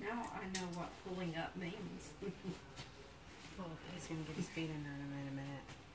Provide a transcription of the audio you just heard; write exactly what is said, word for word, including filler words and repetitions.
Now I know what pulling up means. Well, he's gonna get his feet under him in a minute.